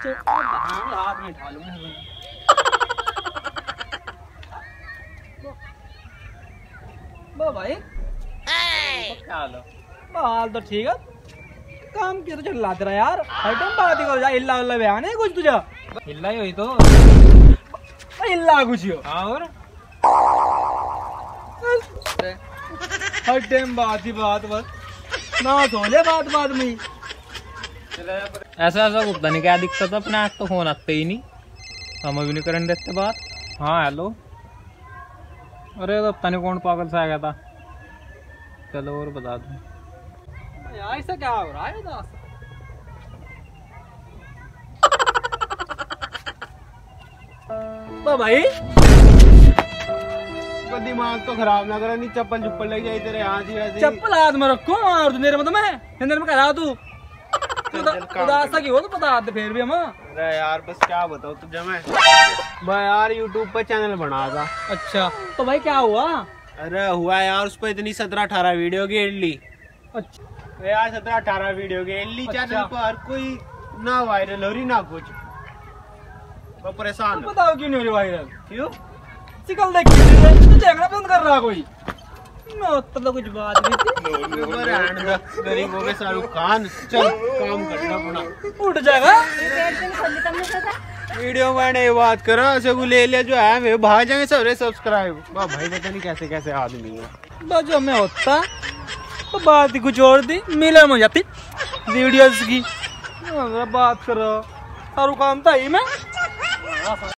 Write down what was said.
हाथ में उठा लूंगा। भाई क्या हाल है? हाल तो ठीक है। काम किया तो चल तेरा यार। हर टाइम बात ही करो जा। इल्ला उल्ला बयान है कुछ तुझा? इल्ला ही हुई तो इल्ला कुछ हो। हाँ और हर टाइम बात ही बात बस ना सोले बात में। ऐसा ऐसा पता नहीं क्या दिक्कत है, अपने आप तो फोन आते ही नहीं, हम अभी नहीं करने देते बात। हाँ हेलो। अरे तो पता नहीं कौन पागल सा आ गया था। चलो और बता दूं यार ऐसा क्या हो रहा है दास? तो भाई दिमाग तो खराब ना करा, नहीं चप्पल चुप्पल लग जाए तेरे हाथ ही वैसे। चप्पल हाथ में रखो और तू मेरे मतलब मैं अंदर में करा तू उदासा की हो तो बता दे फिर भी हम। अरे यार बस क्या बताऊं तुझे मैं। भाई यार यूट्यूब पे चैनल बना था। अच्छा तो भाई क्या हुआ? अरे हुआ यार उस पर इतनी 17-18 वीडियो की एड ली। अच्छा यार 17-18 वीडियो की एड ली चैनल पर, कोई ना वायरल हो रही ना कुछ। मैं परेशान हूं। बताओ क्यों नहीं हो रही वायरल? क्यों? सिकल देख तू देखना बंद कर रहा कोई। मैं तो कुछ बात नहीं थी। गरीबों के शाहरुख खान चल काम करना पड़ा। उठ जाएगा वीडियो मैंने ये बात करा सगु ले लिया जो है मैं भाग जाएंगे सारे सब्सक्राइब। भाई पता नहीं कैसे कैसे आदमी है। बस जो मैं होता तो बात ही कुछ और थी। मिले हो जाती वीडियोस की बात करो। सारू काम था ही मैं।